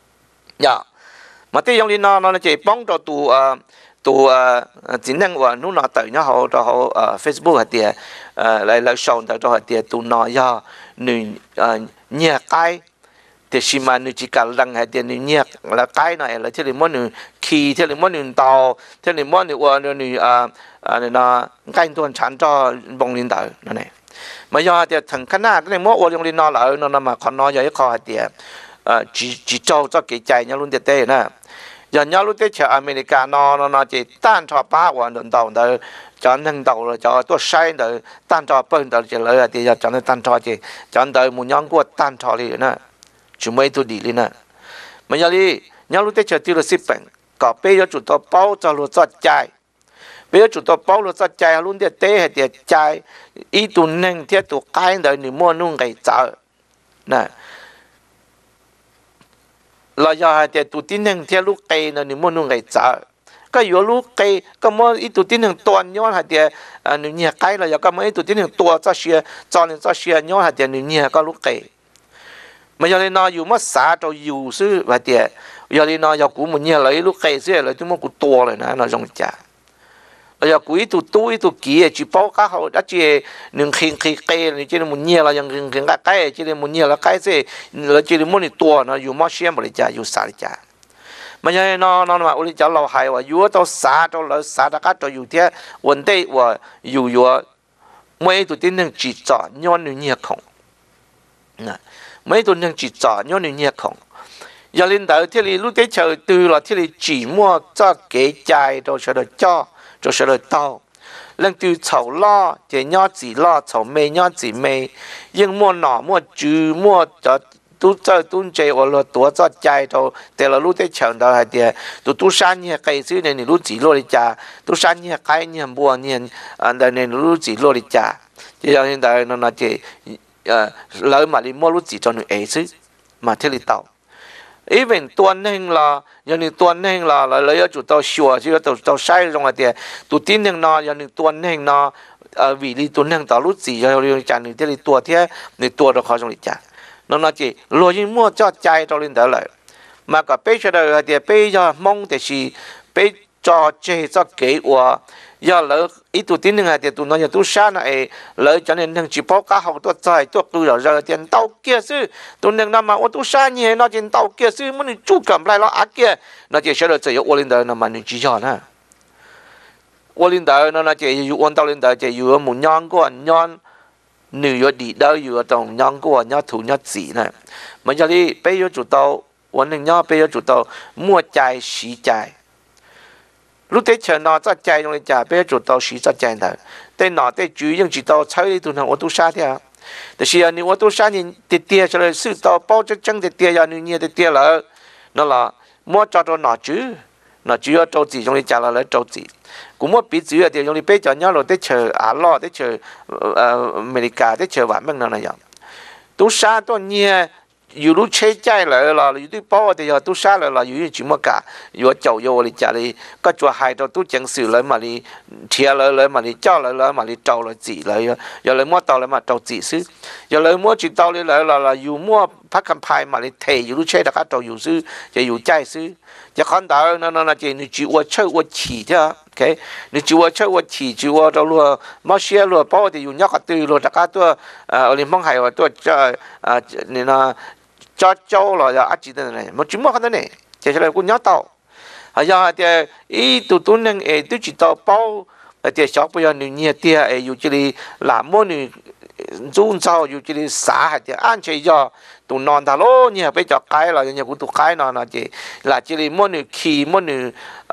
mà tới trong đi nó chỉ幫cho tụ chính năng và nó tự nó họ cho họ Facebook hạt tiền lại sòng cho hạt tiền tụ nó do nữ nhà cái thì xí mà nữ chỉ cả lần hạt tiền nữ nhà là cái này là thế là món nữ khi thế là món nữ tàu thế là món nữ nữ nó cái tuần sản cho bông linh tử này mà do thì thằng khán giả cái này mỗi ô trong đi nó là nó mà còn nó giờ có hạt tiền chỉ cho cái chạy nhau luôn tệ nè giờ nhau luôn tệ ở America nó chỉ tan cho ba hoàn đồng đầu đời cho nâng đầu rồi cho tôi sai đời tan cho bên đời chỉ lợi thì giờ cho nó tan cho chỉ cho đời một nhóm của tan cho đi nè chúng mấy tôi đi đi nè mà giờ đi nhau luôn tệ tiêu là ship bệnh có bây giờ chủ tàu bao cho luôn cho chạy bây giờ chủ tàu bao luôn cho chạy luôn tệ thì chạy ít tu nâng theo tu cái đời ni mua nung cái chợ nèเราอยากแต่ตัวที่หนึ่งที่ลูกเกย์นั่นนี่มันนุ่งไก่จ๋าก็อยู่ลูกเกย์ก็มันอีตัวที่หนึ่งตัวย้อนหาแต่นี่เนี่ยไก่เราอยากก็มันอีตัวที่หนึ่งตัวจะเชียจอนี่จะเชียย้อนหาแต่นี่เนี่ยก็ลูกเกย์มันยังเลยนออยู่มาสาจะอยู่ซื้อหาแต่ยังเลยนออยากกูมันเนี่ยเลยลูกเกย์ซื้อเลยที่มันกูตัวเลยนะนอจงจ่าเราอยากกูอีตัวตู้อีตัวกี้จีบเขาเขาอาจจะหนึ่งคิงคิงเกย์นี่จีนมันเนี่ยเรายังคิงคิงก็ไก่จีนมันเนี่ยเราไก่สิเราจีนมันนี่ตัวนะอยู่มาเชียมบริจาอยู่สาริจามันยังนอนมาอุลิจาเราหายว่าอยู่ตัวสาตัวเราสาตะกัดตัวอยู่ที่วันเดียวว่าอยู่ไม่ตัวที่หนึ่งจีจ่อย้อนหนึ่งเนี่ยของนะไม่ตัวหนึ่งจีจ่อย้อนหนึ่งเนี่ยของอย่าลืมเดี๋ยวที่เรารู้ได้เจอตัวเราที่เราจีมั่วจะเกยใจตัวเฉยจ่อ就是来到，人对草拉，这鸟子拉，草莓鸟子莓，因么哪么猪么 tu cho tu chơi hoặc là tu cho chạy thôi để là lúc tới trường đó hay thì tu sáng như cái sự này lúc chỉ lo đi trả tu sáng như cái như mua như anh đây này lúc chỉ lo đi trả thì hiện tại nó chỉ lỡ mà đi mua lúc chỉ cho người ấy chứ mà thế là tao even tuần hình là những tuần hình là lấy ở chỗ tao sửa chứ tao sai trong cái tu tin hình nó những tuần hình nó vì lý tuần hình tao lúc chỉ cho người trả người thế là tua thế người tua đó khó trong người trả nó chỉ lo gì mua cho chạy cho lên đó lại mà cả bây giờ là thì bây giờ mong thì chỉ bây cho chơi cho kế của giờ lỡ ít tu tin này thì tu nói tu sáng này lỡ cho nên thằng chỉ bảo cả học tu chạy tu tu rồi tiền tàu kia sư tu nên nằm mà tu sáng như nó tiền tàu kia sư muốn chú cầm lại nó ác kia nó chỉ sẽ được chỉ có lên đời nó mà chỉ cho nè lên đời nó chỉ có tàu lên đời chỉ có một nhon của nhon nữ có đi đâu có trong nhon của nhon thủ nhon gì này mà giờ đi bây giờ chủ tàuวันหนึ่งย่อไปจุดโตมั่วใจสีใจรู้ได้เชิญนอจะใจตรงนี้จ่าไปจุดโตสีจะใจเถอะแต่หนอได้จุยยังจุดโตใช้ตัวนั้นวัตถุชาติอ่ะแต่เสียนี่วัตถุชาตินี่เตี้ยๆจะเลยซื้อโตเป้าจะจังเตี้ยๆอย่างนี้เนี่ยเตี้ยๆเลยนั่นแหละมั่วจอตัวหนอจื้อหนอจื้อโจจีตรงนี้จ่าเราเลยโจจีกูมั่วปีจื้อเดียวตรงนี้ไปจอดย่อเราได้เชิญอาล้อได้เชิญอเมริกาได้เชิญหวานเมืองนั่นอะไรอย่างตัวชาตัวเนี่ยอยู่รู้เชื่อใจเลยล่ะอยู่ที่ป้อเดียวตู้ซาเลยล่ะอยู่ที่จิมกะอยู่เจ้าโยเลยจ่าเลยก็จะหายตัวตู้จังสื่อเลยมาลีเทียเลยมาลีเจ้าเลยมาลีเจ้าเลยจีเลยอย่าเลยมั่วเตาเลยมาเจ้าจีซื้ออย่าเลยมั่วจีเตาเลยล่ะอยู่มั่วพักคำพายมาลีเทอยู่รู้เชื่อแต่ก็เจ้าอยู่ซื้อจะอยู่ใจซื้อจะคันดาวนั่นจีนี่จีว่าเชื่อว่าฉีจ้าโอเคนี่จีว่าเชื่อว่าฉีจีว่าเราลัวมาเชียลัวป้อที่อยู่ยักษ์ตื่นลัวแต่ก็ตัวอะไรมั่งหายว่าตัวจะนี่นะcho châu là giờ ác chỉ thế này mà chúng mà không thế này chỉ là cũng nhớ tàu giờ thì ý tụi tôi nên tôi chỉ tàu bao thì shop bây giờ nhiều tiền yêu chỉ là làm món này dùng sao yêu chỉ là xả thì ăn chơi giờ tụi non thà lố nhiều bây giờ cái là nhiều cũng tụi cái nó chỉ là chỉ là món này khi món này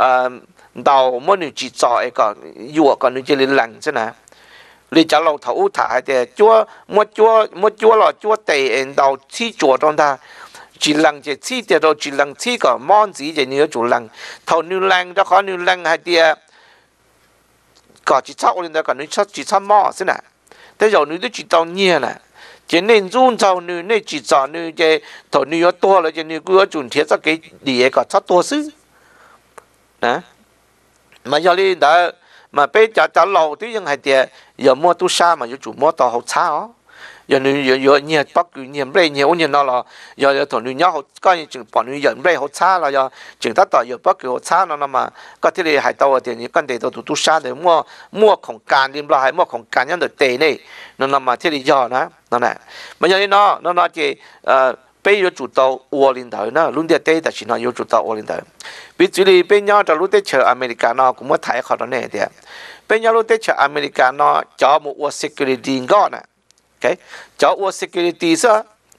đầu món này chỉ cho cái yêu còn chỉ là lằng thế này你走路頭睇嘅，捉落捉地，然後黐住當他，只能就黐掉到只能黐個芒子就你要做能，頭你冷就可你冷係啲，個只出我哋就你出只出芒先啦，但係你都知道嘢啦，就你中就你只做你嘅頭你要多了就你嗰種鐵則幾嘢個出多先，啊，咪有呢度。mà bây giờ trả lâu thìยังไงเดียอย่ามัวตู้ซามาอยู่จู่มัวต่อเขาช้าอ๋ออย่าหนูอย่าเนี่ยปักอยู่เนี่ยเร่เนี่ยเนี่ยนั่นละอย่าถอนหนูเนี่ยเขาก็ยังจึงปอนหนูอย่าเร่เขาช้าละอย่าจึงถ้าต่ออย่าปักเขาช้านั่นมาก็ที่เราหายตัวเดียวนี้กันเดียวตัวตู้ซาเดี๋ยวมัวของการริมลายมัวของการยังเดือดเตะนี่นั่นมาที่เราย่อนะนั่นแหละมันอย่างนี้เนาะนั่นที่bây giờ chủ tàu uo lên đời nó luôn đi tây ta chỉ nói yêu chủ tàu uo lên đời ví dụ như bây giờ cho lúc tết chờ America nó cũng mới thấy họ đó này thì bây giờ lúc tết chờ America nó cho một uo security ngon nè ok cho uo security sao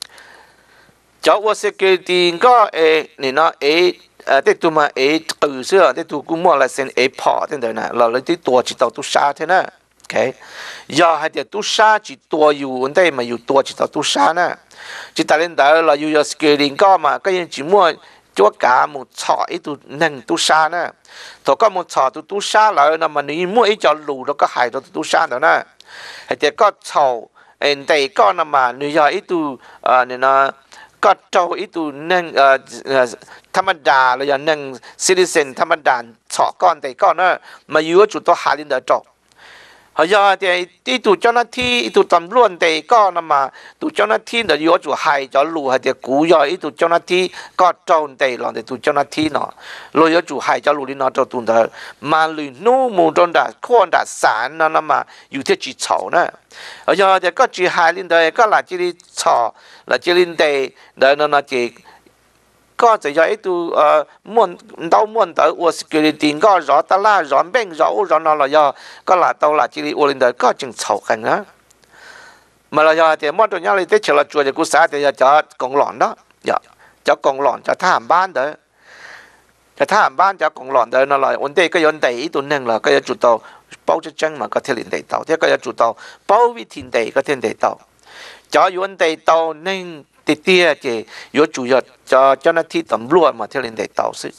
cho uo security ngon này nó tết tụi mà từ xưa tết tụi cũng mua là sen port thế này nè là lấy tí tua chỉ tàu tu sa thế nè ok giờ hai tiệt tu sa chỉ tuaอยู่đây màอยู่tua chỉ tàu tu sa nè chỉ ta lên đó làอยู่security có mà cái gì chỉ mua cho cả một chọ ít tu nâng tu sa nè thôi có một chọ tu sa lại nè mà nếu mua ít cho lù đó có hại đó tu sa đó nè hay tiệt có chọ đây có nè mà nếu giờ ít tu nên nóก็เจ้าอีตัวนั่งธรรมดาเลยอย่างนั่งซิลิเซนธรรมดาเฉาะก้อนแต่ก้อนน่ะมาอยู่จุดตัวหาลินเดอร์จบเฮ้ยแต่ที่ตัวเจ้าหน้าที่ตัวตำรวจแต่ก้อนน่ะมาตัวเจ้าหน้าที่เดี๋ยวอยู่จุดหายจะรู้ให้เดี๋ยวกูย่อยตัวเจ้าหน้าที่ก็โจรแต่หลังแต่ตัวเจ้าหน้าที่เนาะรู้อยู่จุดหายจะรู้ลินเนาะตัวตัวเดิมมาลุยนู่มูจนด่าข้อนด่าสารนั่นน่ะมาอยู่ที่จีเฉาน่ะเฮ้ยแต่ก็จีหายลินเดอร์ก็หลังจีเฉาlà chỉ linh đề để nó chỉ có chỉ cho ít tu muốn đâu muốn tới uo security có rõ ta la rõ bên rõ nó là do có là đâu là chỉ uo linh đề có chừng sầu cảnh á mà là do thì mỗi tuần nhau đi tới chợ là chùa thì cũng xã thì cho công lòn đó dạ cho công lòn cho tham ban đấy cho tham ban cho công lòn đấy nó là vấn đề cái vấn đề ít tuần nên là cái chủ tàu bao cho chân mà có thể linh đề tàu thế cái chủ tàu bao vi thiên đề có thiên đề tàu cho vấn đề tàu nên tê tê chỉ yếu chủ yếu cho nó thi tầm luôn mà theo lên để tạo sự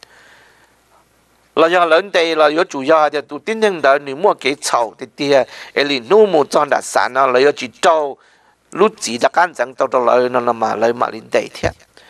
là do lớn đây là yếu chủ yếu thì tụ tin rằng đó nếu mua cái chậu tê tê ấy nu một trong đặc sản nó là yếu chỉ trâu lúc chỉ đã cán chẳng tàu tàu lời nó mà lời mà lên đây thế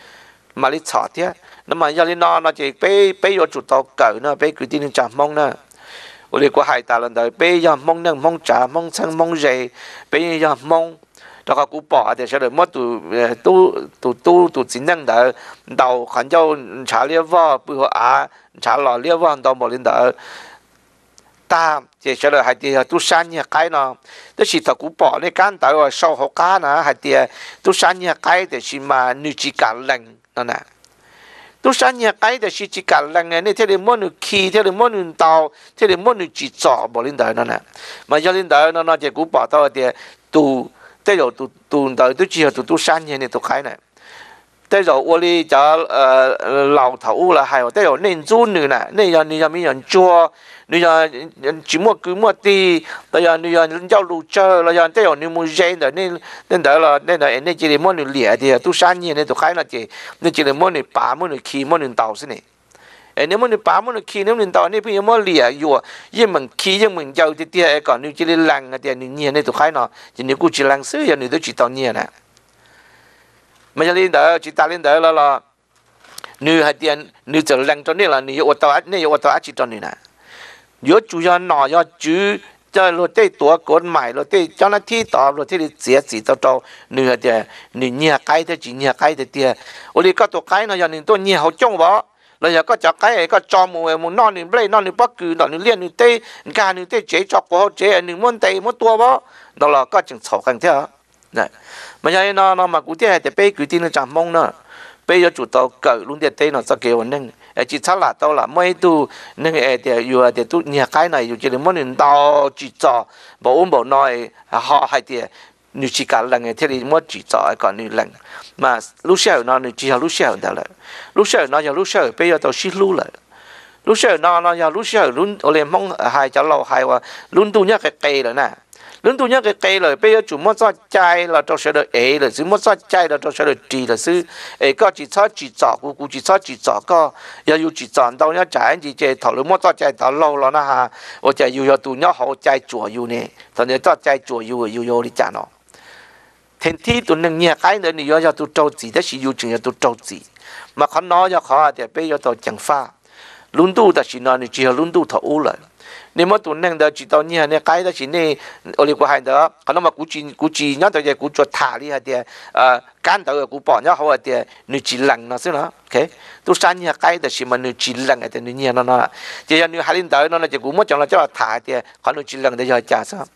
mà lên chợ thế nó mà do lên nó chỉ bé bé yếu chủ tàu cởi nó bé cứ tin chả mong nó我哋個係大輪度，俾人蒙呢蒙茶蒙青蒙熱，俾人蒙，大家估薄啊！哋上嚟乜都只能到杭州查呢個背後啊，查落呢個到冇領導，但係上嚟係啲都山嘢街咯，都是頭估薄呢間到啊收學家啊，係啲都山嘢街就是嘛女子教令嗱。都山野街的是只格冷嘅，你睇你摸你氣，睇你摸你刀，睇你摸你製作，冇領導呢？嘛有領導呢？只古報道嘅，都都有都都只有都山野你都開呢。都有我哋就老頭啦，係都有年租女呢，你有沒人做？你有只摸佢摸啲，你有路車，你有都有你冇人的，你得啦，你只係摸你獵啲，都山野你都開那只，你只係摸你拔摸你氣摸你刀先呢。你摸你拔摸你氣摸你刀，你邊有摸獵藥？一門氣一門有啲啲，講你只係冷嘅啲，你野你都開那，你估只冷水，你都知道野呢。咪有領導，只打領導啦，你係啲，你就冷咗你啦，你要我到一知道你啦。如果主要拿要主在落地多กฎหมาย落地เจ้าหน้าที่ต่อ落地เสียสีต่อเนื้อเดียเนี่ยใกล้จะจีเนี่ยใกล้เดียโอ้ยก็ตัวใกล้เนาะอย่างนี้ตัวเนี่ยเขาจ้องวะแล้วอย่างก็จะใกล้ก็จอมูมูนอนนี่เปล่นอนนี่ปักคือนอนนี่เลี้ยนนี่เตะการนี่เตะเจ๊จอกหัวเจ๊อันนี้ม้วนเตะม้วนตัววะแล้วเราก็จึง吵กันเถอะเนี่ยมันยังเนาะมากูเตะแต่เป้กูที่นี่จำมงเนาะเป้ยจุดต่อเกิดลุงเตะเตะเนาะสักเกี่ยวนึงchỉ chắc là đâu là mấy tu nên cái để vừa để tu nhà cái này vừa chỉ là mỗi người đào chỉ cho bộ nói họ hay thì nếu chỉ cả lần thì thì mỗi chỉ cho còn nếu lần mà lúc sau nó chỉ là lúc sau đó là lúc sau nó giờ lúc sau bây giờ tao xí lúc lại lúc sau nó giờ lúc sau luôn ở lên mong hai cháu lâu haiว่าluôn tu nhá cái cây rồi nè luôn tu nhá cái cây rồi bây giờ chủ mỗi cho trái là cho sẽ được ấy rồi chứ mỗi cho trái là cho sẽ được trì là chứ ấy có chỉ cho chỉ cho cụ chỉ cho chỉ cho có giờ yêu chỉ cho đâu nhá trái chỉ chơi thầu mỗi cho trái thầu lâu rồi nè ha 我就要tu nhá好trái左右呢同你做trái左右右的讲咯天天tu能nhá cái nữa你要tu trâu gì đó是要只要tu trâu gì màเขาnói cho họ thì bây giờ tu chẳng pha luôn tu là chỉ nói chỉ là luôn tu thầu rồi nếu mà tụi nâng đó chỉ tao nhớ này cái đó chỉ này ở đây có hai đó còn nó mà cú chỉ nhớ tới cú cho thả đi hay thì can tới cú bỏ nhớ hậu thì nữ chỉ lằng nó xí nó ok tôi sáng nhớ cái đó chỉ mà nữ chỉ lằng thì nữ nhớ nó chỉ là nữ hai linh tới nó chỉ cú mất chọn là cho thả thì còn nữ chỉ lằng để cho trả sao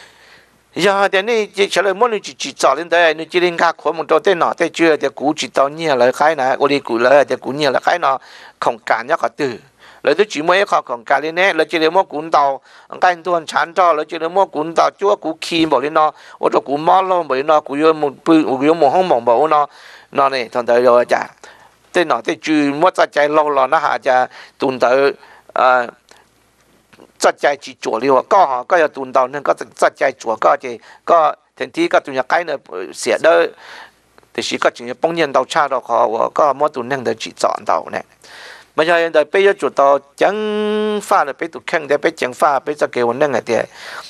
giờ thì này chỉ trả lời mỗi nữ chỉ trả lên tới nữ chỉ linh khác khối một chỗ tên nọ tên chưa thì cú chỉ tao nhớ là cái này ở đây cú là thì cú nhớ là cái nó không cản nhớ cả từเลยตัวจีมวยเขาของการเล่นเนี่ยเราจะเรียกว่ากุนเตาการตัวฉันจ่อเราจะเรียกว่ากุนเตาจ้วกูขี้บอกเลยเนาะว่าตัวกูมอลงบอกเลยเนาะกูยอมปืนกูยอมห้องมองบอกเนาะเนาะนี่ตอนเดียวจะเต้นหน่อยเต้นจีมัวใจเราเรานะฮะจะตุนเตอจัดใจจีจั่วเลยว่าก็จะตุนเตาเนี่ยก็จัดใจจั่วก็แทนที่ก็ตุนอยากใกล้เนี่ยเสียเด้อแต่สิก็จึงจะป้องยันเตาชาเราเขาว่าก็มัวตุนเนี่ยเดินจีจ่อเตาเนี่ยmà giờ hiện tại bây giờ chúng ta chẳng pha là bây tụ khen để bây chẳng pha bây giờ kêu vấn đề thì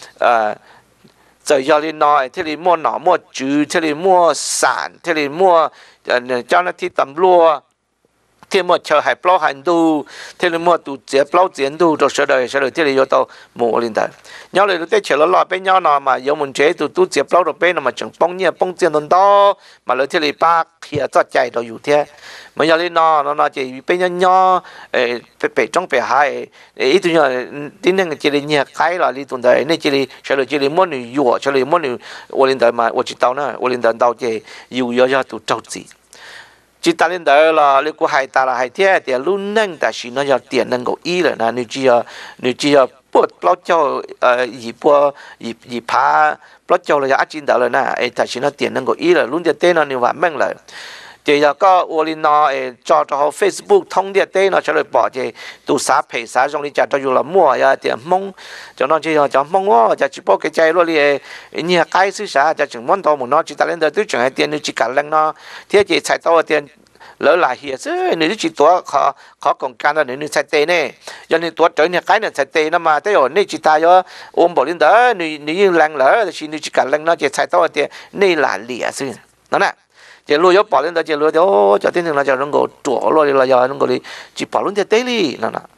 giờ giờ đi nói thì mua nọ mua chữ thì mua sản thì mua cho nó thì tầm lúa thì mua chờ hải plau hành du thì mua tụ chế plau chiến du rồi sau đời thì là tao mua lên tại nhau lại tụi chờ nó bên nhau nọ mà有門chế tụ chế plau rồi bên mà chẳng bông nhẹ bông chiến đồn đó mà lại thì là ba kia cho chạy rồiอยู่thế mà giờ lên nó chỉ bên nhau phải trong phải hai ít tụi nhỏ tin rằng chỉ là nhẹ cái là đi tuần đấy này chỉ là muốn người yêu chỉ là muốn người我lên tại mà我知道呢我lên tại到chỉ yêu要tụ trâu gì chỉ ta lên đấy là nếu có hai ta là hai thế thì luôn nâng ta chỉ nó giờ tiền nâng có ý rồi nè nếu chỉ bớt bao cho gì bữa gì phá bao cho là ác chín đó rồi nè ta chỉ nó tiền nâng có ý rồi luôn tiền tên nó nhiều vạn mang lại chỉ là có ô linh nó cho Facebook thông điệp tên nó cho rồi bỏ chỉ tu xã phải xã trong đi chợ cho dù là mua ya tiền mong cho nó chỉ cho mong quá chỉ bỏ cái chạy luôn đi như cái sự xã cho chừng món đồ một nó chỉ ta lên đó tôi chẳng hay tiền chỉ cả lần nó thế chỉ chạy tao tiền lỡ lại hiện chứ nếu chỉตัวkhó còn can là nếu chạy tê nè cho nênตัวtrời này cái này chạy tê nó mà thế rồi nếu chỉ ta cho ôm bỏ lên đó nếu lần lỡ thì chỉ cả lần nó chỉ chạy tao tiền nên là lìa chứ nó nè chỉ lùi gió bỏ lên đó chỉ lùi đó cho thế nên là cho nó ngồi chỗ rồi là giờ nó ngồi đi chỉ bỏ lên tê đi nó nè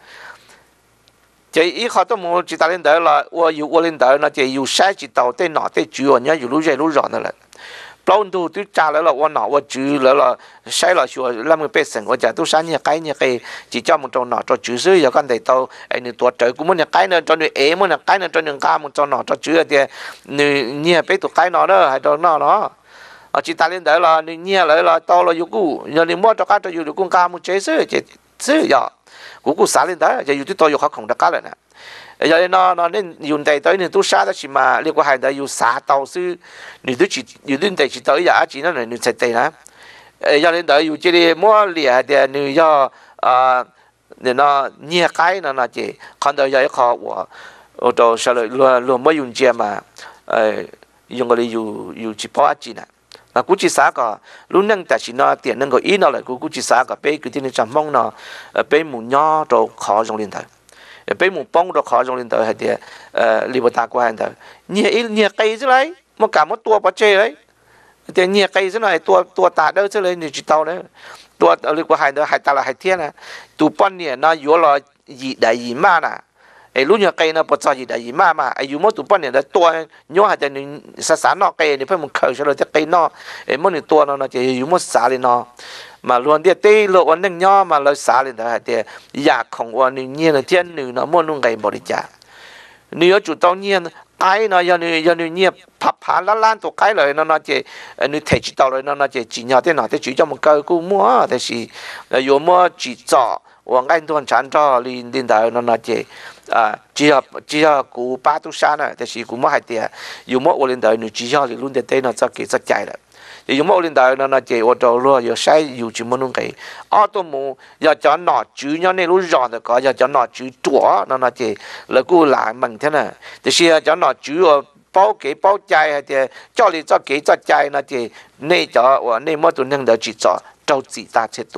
chỉ ý họ tôi muốn chỉ ta lên đó là yêu lên đó nó chỉ yêu sai chỉ tàu tê nọ tê chủ nhá yêu lùi dây lùi rõ nữa là bao nhiêu tôi trả lại là我拿我煮了了，晒了说那么别省，我家都三年改年改，只叫我做拿做煮水，有干得到，哎你多做，我们呢改呢做你哎么呢改呢做你家么做拿做煮一点，你别都改拿了，还做拿了，chỉ ta lên đó là你来了到了有股，要你摸着改着有股家么这是这呀，股啥lên đó，就有啲多有好空的家了呢。giờ nó nên dùng tay tới nên tôi sát đó chỉ mà liên quan hai đời dùng xả tàu sư nên tôi chỉ dùng đến tay chỉ tới giờ chỉ nó là nên chạy tay đó giờ đến đời dùng chỉ đi mua lìa thì nên do nên nó nhẹ cái nó chỉ còn đời giờ khó của đồ sao lại luôn mới dùng chia mà dùng cái gì dùng chỉ bỏ chỉ nè mà cú chỉ xả cả lúc nâng tại chỉ nó tiền nâng cái ý nó lại cú chỉ xả cả bé cái tiền chăm mong nó bé mù nho đồ khó dùng điện thoại bây một bông đó khó trong liên tới hay thì liberta qua hay thôi nhẹ cây chứ lấy một cả một tua bắt chơi đấy thì nhẹ cây chứ này tua tạ đâu chứ lấy như chỉ tao đấy tua liên qua hai đó hai ta là hai thiên à tu bón nhẹ nó yếu là gì đại gì mà nè ấy lúc nhẹ cây nó bắt cho gì đại gì mà ấy yếu một tu bón nhẹ đó tua nhớ hai thì sản nó cây thì phải một khởi cho nó cái cây nó ấy một nửa tua nó chỉ yếu một xả lên nó mà luôn địa tây lộวันนึงย่อมาเลยสาเลยนะเดียอยากของวันนึงเนี่ยนะเที่ยนหนึ่งนะมั่วนุ่งไก่บริจาคเนื้อจุดตรงเนี่ยไก่นะยันเนี่ยพับผ่านล้านตัวไก่เลยนะเจนี่เทจิตเอาเลยนะเจจีนยาเต้นหน่อยเตจีจะมันเกิดกูมั่วแต่สิอยู่มั่วจีจ่อว่าไงตัวฉันจ่อลินดาวนะเจจีกูป้าตุชานะแต่สิกูมั่วให้เดียอยู่มั่ววันเดียวนี่จีจ่อรุ่นเต้นนะจะเกิดจะใจเลยอยู่มั่วลินดาวนั่นเจว่าเรารู้อยู่ใช้อยู่จีมันนุ่งไก่ตัวมูอยากจะหนอจื้อเนี่ยรู้ร้อนแต่ก็อยากจะหนอจื้อตัวนั่นเจแล้วกูหลานมันเท่านั้นแต่เสียจะหนอจื้อ包給包ใจ係啲，叫你做幾做ใจ那啲，你就話你冇做能到去做，做自打切度，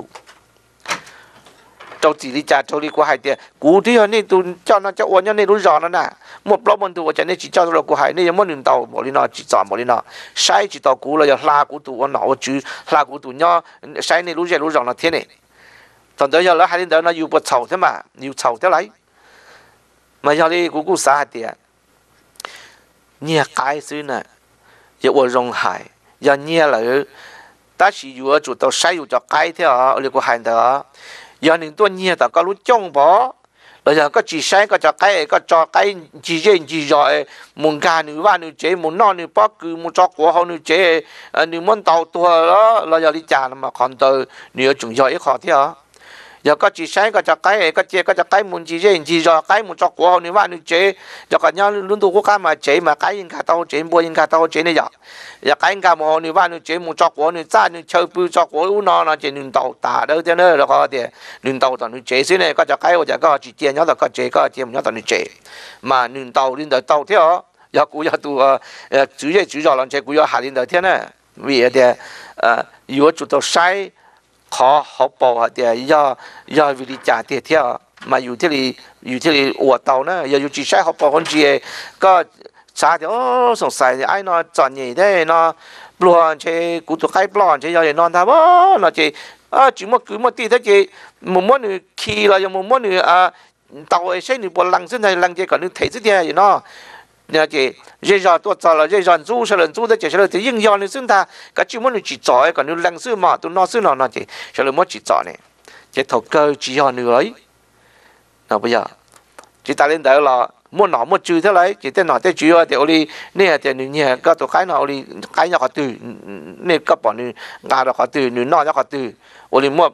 做自你家做你個係啲，古啲啊你都叫那叫我你都讓啦呐。một bao nhiêu tuổi cho nên chỉ cho tôi là này muốn领导冇领導chỉ cho冇領導sai chỉ到股了要拉股度我腦住拉股度nhau sai này lúc rằng là thế này thằng đó giờ là hai领導nó yêu bớt chầu thế mà yêu chầu thế lấy mà giờ đi股啥的nhẹ cái xứ này giờ我用海giờ nhẹ là ta chỉ yêu chủ tàu sai yêu cho cái thế à liệu có hành đó giờ những tôi nhẹ ta có lúc trông bỏ bây giờ có chỉ sai có cho cái chỉ riêng chỉ rồi muốn gà nữ và nữ chế muốn non nữ bác cứ muốn cho của họ nữ chế nữ muốn tàu tua đó là giờ đi trả mà còn từ nữ chúng giỏi khó thế à giờ có chỉ sai có cho cái muốn chỉ riêng chỉ rồi cái muốn cho của họ nữ và nữ chế giờ có nhau luôn tu có mà chế mà cái in cả tàu chế mua in cả tàu chế này giờ cái in cả mà nữ và nữ chế muốn cho của nữ cha nữ chơi bự cho của nó chế nữ tàu tả đâu thế nữa là có thì nữ tàu tàu nữ chế xí này có cho cái giờ có chỉ tiền nhau là có chế có tiền nhau tàu nữ chế mà nữ tàu lên tàu thế à giờ cú giờ tu chủ yếu là chế cú giờ hạ lên thế này vì thế如果做到sai khó bảo thì giờ vì đi trả tiền theo màอยู่ที่นี่อวดเตานะอยู่จีใช้เขาบอกคนจีก็ช้าเดี๋ยวสงสัยไอ้นอนจอดใหญ่ได้นอนปลอนเชกูตัวใครปลอนเชยนอนทำนอนเจจีมั่วคือมั่วตีถ้าเจมั่วหนึ่งขี่เรายังมั่วหนึ่งเตาใช้หนึ่งบนลังเส้นในลังเจก่อนหนึ่งเทสเดียอยู่เนาะเนี่ยเจเรื่องตัวจ่อเราเรื่องจู้เฉลิมจู้ได้เจเฉลิมจะยิ่งย้อนในซึ่งท่าก็จีมั่วหนึ่งจีจ่อก่อนหนึ่งลังซื้อมาตัวนอซื้อนอนเจเฉลิมมั่วจีจ่อเนี่ยเจถกเกอจีย้อนหนึ่งเลยnào bây giờ chỉ ta lên đó là mua nọ mua chữ thế lấy chỉ tên nọ tên chữ thì oli nè thì nè cái tổ cái nào oli cái nhỏ có từ nè các bọn nè ngà đó có từ nè nọ nó có từ oli mua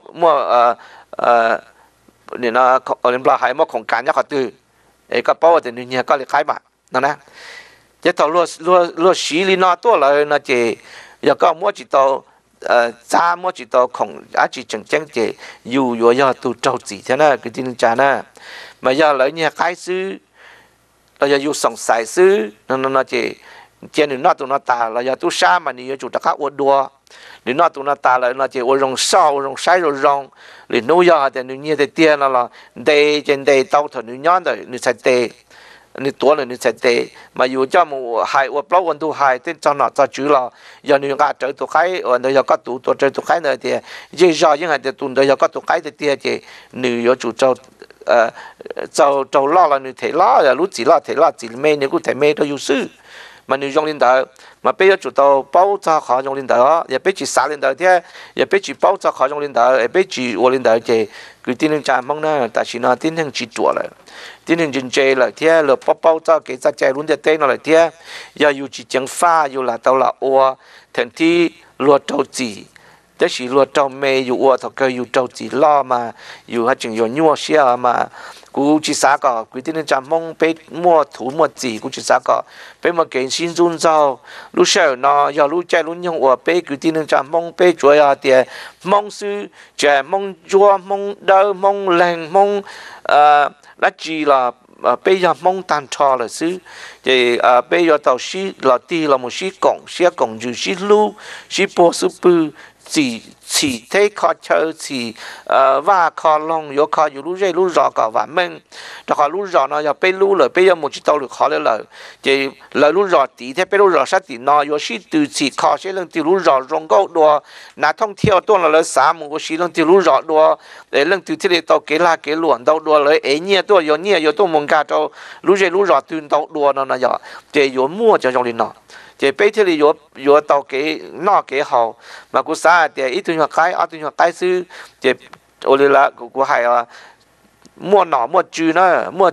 nè nó oli là hay muaของการnó có từ ấy các bao thì nè có lấy cái mà nó nè chỉ tao luôn xí li nọ tua lại nó chỉ giờ có mua chỉ tao cha mua chỉ tao không chỉ chẳng chẳng chỉ dù giờ tụ trâu gì thế nào cái tin cha na mà giờ lấy nhà cái xứ là giờ dù sống sai xứ nó chỉ trên nó tụ nó ta là giờ tụ sa mà nhiều chủ đặc khác uốn đua để nó tụ nó ta là nó chỉ uốn rong sau rong sai rong để nuôi giờ thì nuôi nhiều thì tiền là đây trên đây tao thằng nuôi nhon rồi nuôi sai tê nuôi tuổi là nuôi sai tê mà dù cho một hai uốn bao uốn tu hai tên cho nó cho chú là giờ nuôi gà trời tụ cái uốn đời giờ có tụ trời tụ cái nữa thì giờ giờ những ngày thì tụ đời giờ có tụ cái thì tiền thì nuôi giờ chủ trâu lo là nuôi thể lo là lúc thể lo chỉ mê nếu cũng thể mê đâu yêu sư mà nuôi trong linh đạo mà bây giờ chủ tàu bao cho họ trong linh đạo giờ bây chỉ xả linh đạo thế giờ bây chỉ bao cho họ trong linh đạo giờ bây chỉ uống linh đạo thì cứ tin rằng cha mong nó tại chỉ nó tin rằng chỉ chùa lại tin rằng chính chế lại thế là bao cho cái gia chạy luôn để tên nó lại thế giờ yêu chỉ chẳng pha yêu là tàu là ua thành thi luật trâu chỉ thế chỉ luật trâu mê yêu ua thật cái yêu trâu chỉ lo mà yêu hay chừng yêu nhua xia mà cú chỉ sao cả cú tin rằng mong bé mua thủ mua gì cú chỉ sao cả bé mà cái xin dung giao lúc sau nó giờ lúc chạy lúc nhung ở bé cú tin rằng mong bé chúa à tiền mong sư trẻ mong chúa mong đau mong lành mong lá chi là bây giờ mong tàn trò là sư thì bây giờ tàu sĩ là ti là một sĩ cổng dù sĩ lưu sĩ bố sư bư chỉ thấy khó chơi chỉ và khó lòng có khó dù lúc dây lúc rõ cả và mình đó khó lúc rõ nó giờ bây lúc rồi bây giờ một chiếc tàu được khó lên lời thì lời lúc rõ tí thế bây lúc rõ sát tí nó có sĩ từ chỉ khó sẽ lần từ lúc rõ rong câu đùa nà thông theo tôi là lời xã một có sĩ lần từ lúc rõ đùa để lần từ thế này tàu kế la kế luận tàu đùa lời ấy nhia tôi có tôi mong cả tàu lúc dây lúc rõ từ tàu đùa nó giờ thì có mua cho trong đi nó chỉ bây giờ thì có tàu cái nó cái hậu mà cũng sao thì ít tuổi nhỏ cái sư chỉ ô là cũng hay mua nọ mua chư nó mua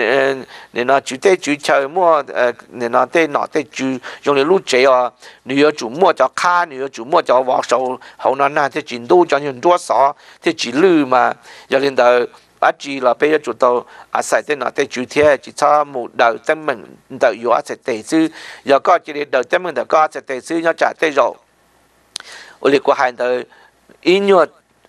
để nó chữ tê chữ chơi mua để nó tê nọ tê chữ dùng để lúc chế nếu chủ mua cho cá nếu chủ mua cho vỏ sầu hậu nó thì chỉ đủ cho những đua sọ thì chỉ lư mà giờ lên đầu chỉ là bây giờ chúng tôi sai tên nó tên chủ thể chỉ cho một đầu tên mình đầu yếu sẽ tệ sư giờ có chỉ để đầu tên mình đầu có sẽ tệ sư nó trả tệ rồi ở đây có hai đời ý nhớ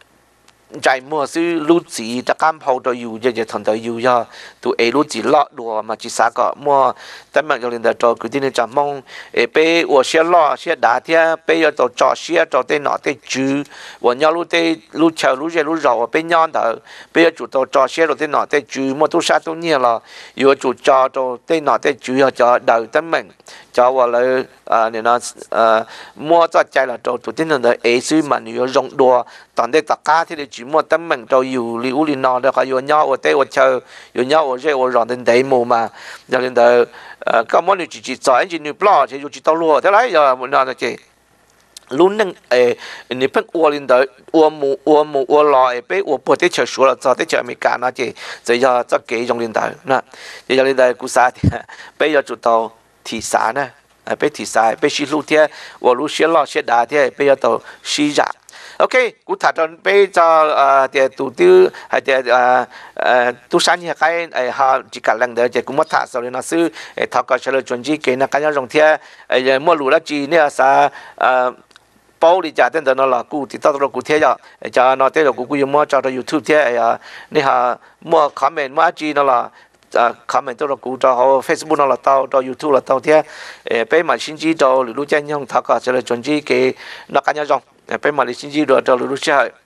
chạy mua sư lúc gì ta cam hậu đầu yếu giờ thằng đầu yếu giờ tụi ấy lúc gì lọt đùa mà chỉ sao có mua tên mình cho nên đầu cho cứ tin là mong bây giờ sẽ lọt sẽ đá thế bây giờ tụi cho sẽ cho tên nó tên chủ và nhau lúc chờ lúc rồi bên nhau đầu bây giờ chủ tụi cho sẽ rồi tên nó tên chủ mà tôi sát tôi nhiều là giờ chủ cho tên nó tên chủ cho đầu tên mình cho vào lại này nó mua cho chạy là tụi tin là ấy sư mà nhiều rong đùa toàn đây tất cả thì chỉ mua tên mình cho yêu liu li nó được rồi nhau ở đây ở chờ nhau ở đây ở rong tên đấy mù mà cho nên là có món gì chỉ giỏi chỉ nửa bao chỉ chỉ tao lúa thế đấy giờ muốn nói là gì luôn nâng nửa phân uo lên đấy uo lòi bé uo bớt thế chờ số là cho thế chờ mấy cả nó chỉ giờ cho cái trong lên đấy nè giờ lên đấy cú sa thì bây giờ chủ tàu thị xã nè bé thị xã bé xí lúa thế uo lúa xí lò xí đá thế bây giờ tàu xí giả ok cú thà cho bây giờ thì tụi tư hay thì tu san như cái họ chỉ cả lần đấy thì cũng mất thà sau này nó sư thà có trả lời chuẩn chỉ cái nó cái nhau rong thế mua lúa là chỉ nè sa bao đi trả tên nó là cú thì tao cú thế cho nó thế là cú mua cho YouTube thế nè họ mua comment mua chỉ nó là comment tôi là cú cho họ Facebook nó là tao cho YouTube là tao thế bây mà xin chỉ cho lúa chân nhông thà có trả lời chuẩn chỉ cái nó cái nhau rong bây mà xin chỉ được cho lúa chơi